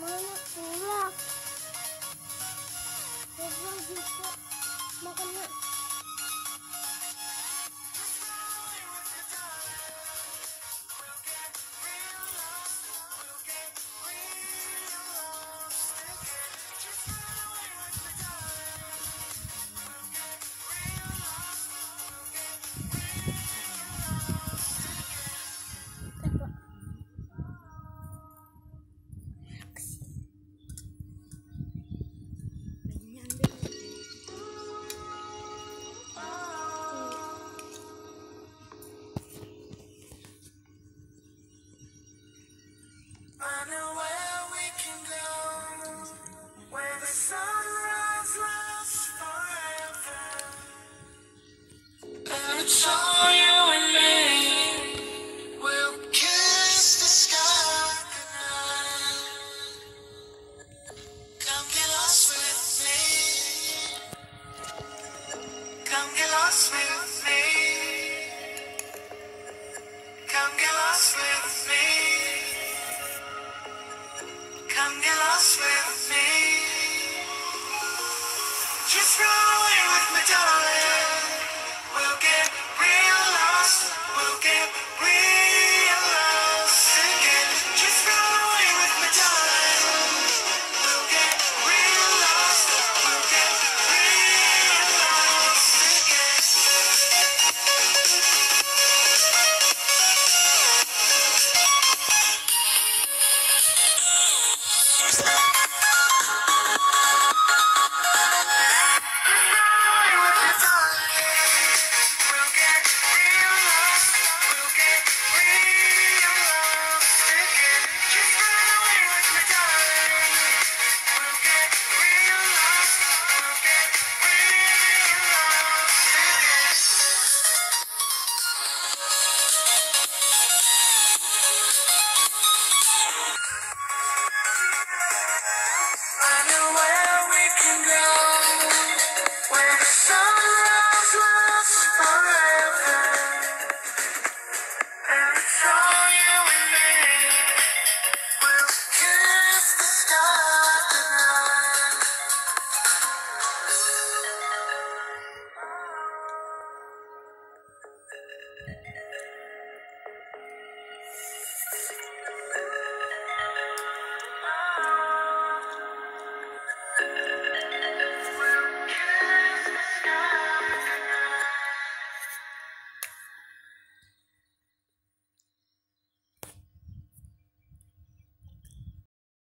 Mana pulang? Pulang juga makannya. It's all you and me. We'll kiss the sky goodnight. Come get lost with me. Come get lost with me. Come get lost with me. Come get lost with me. Just run away with me, darling. We'll get real lost. We'll get real lost again. Just run away with me, darling. We'll get real lost. We'll get real lost again. I know